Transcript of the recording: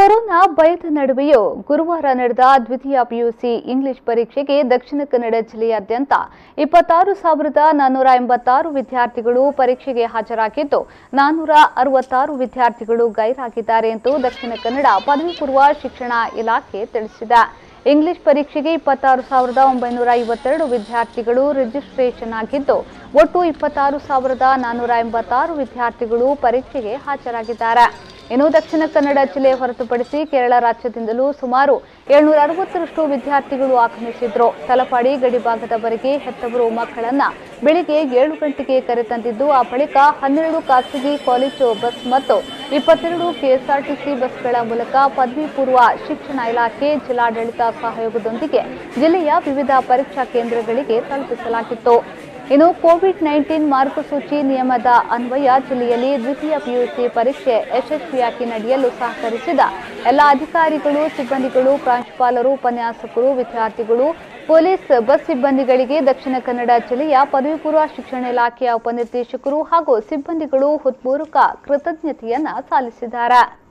Corona ಭಯದ ನಡುವೆಯೂ ಗುರುವಾರ ನಡೆದ ದ್ವಿತೀಯ ಪಿಯುಸಿ ಇಂಗ್ಲಿಷ್ ಪರೀಕ್ಷೆಗೆ ದಕ್ಷಿಣ ಕನ್ನಡ ಜಿಲ್ಲೆಯಾದ್ಯಂತ 26,486 ವಿದ್ಯಾರ್ಥಿಗಳು ಪರೀಕ್ಷೆಗೆ ಹಾಜರಾಗಿದ್ದು 466 ವಿದ್ಯಾರ್ಥಿಗಳು ಗೈರಾಗಿದ್ದಾರೆ ಎಂದು ದಕ್ಷಿಣ ಕನ್ನಡ ಪದವಿ ಪೂರ್ವ ಶಿಕ್ಷಣ ಇಲಾಖೆ ತಿಳಿಸಿದೆ. ಇಂಗ್ಲಿಷ್ ಪರೀಕ್ಷೆಗೆ 26,952 ವಿದ್ಯಾರ್ಥಿಗಳು ರಿಜಿಸ್ಟ್ರೇಷನ್ ಆಗಿದ್ದು ಒಟ್ಟು 26,486 ವಿದ್ಯಾರ್ಥಿಗಳು ಪರೀಕ್ಷೆಗೆ ಹಾಜರಾಗಿದ್ದಾರೆ. ಇನ್ನು ದಕ್ಷಿಣ ಕನ್ನಡ ಜಿಲ್ಲೆ ಹೊರತುಪಡಿಸಿ ಕೇರಳ ರಾಜ್ಯದಿಂದಲೂ ಸುಮಾರು 760ರಷ್ಟು ವಿದ್ಯಾರ್ಥಿಗಳು ಆಗಮಿಸಿದ್ರು. ತಲಪಾಡಿ ಗಡಿಭಾಗದವರೆಗೆ ಹೆತ್ತವರು ಮಕ್ಕಳನ್ನ ಬೆಳಿಗ್ಗೆ 7 ಗಂಟೆಗೆ ಕರೆತಂದಿದ್ದು, ಆ ಬಳಿಕ 12 ಖಾಸಗಿ ಕಾಲೇಜು ಬಸ್ ಮತ್ತು 22 ಕೆಎಸ್ಆರ್ಟಿಸಿ ಬಸ್ಗಳ ಮೂಲಕ ಪದವಿ ಪೂರ್ವ ಶಿಕ್ಷಣ ಇಲಾಖೆ ಜಿಲ್ಲಾಡಳಿತ ಸಹಯೋಗದೊಂದಿಗೆ ಜಿಲ್ಲೆಯ ವಿವಿಧ ಪರೀಕ್ಷಾ ಕೇಂದ್ರಗಳಿಗೆ ತಲುಪಿಸಲಾಗಿತ್ತು. ಇನ್ನು ಕೋವಿಡ್-19 ಮಾರ್ಗಸೂಚಿ ನಿಯಮದ ಅನ್ವಯ ಜಿಲ್ಲೆಯಲ್ಲಿ ದ್ವಿತೀಯ ಪಿಯುಸಿ ಪರೀಕ್ಷೆ ಯಶಸ್ವಿಯಾಗಿ ನಡೆಯಲು ಸಹಕರಿಸಿದ ಎಲ್ಲ ಅಧಿಕಾರಿಗಳು, ಸಿಬ್ಬಂದಿಗಳು, ಪ್ರಾಂಶುಪಾಲರು, ಉಪನ್ಯಾಸಕರು, ವಿದ್ಯಾರ್ಥಿಗಳು, ಪೊಲೀಸ್ ಬಸ್ ಸಿಬ್ಬಂದಿಗಳಿಗೆ ದಕ್ಷಿಣ ಕನ್ನಡ ಜಿಲ್ಲೆಯ ಪದವಿ ಪೂರ್ವ ಶಿಕ್ಷಣ ಇಲಾಖೆಯ ಉಪನಿರ್ದೇಶಕರು ಹಾಗೂ ಸಿಬ್ಬಂದಿಗಳು ಹೃತ್ಪೂರ್ವಕ ಕೃತಜ್ಞತೆಯನ್ನ ಸಲ್ಲಿಸಿದ್ದಾರೆ.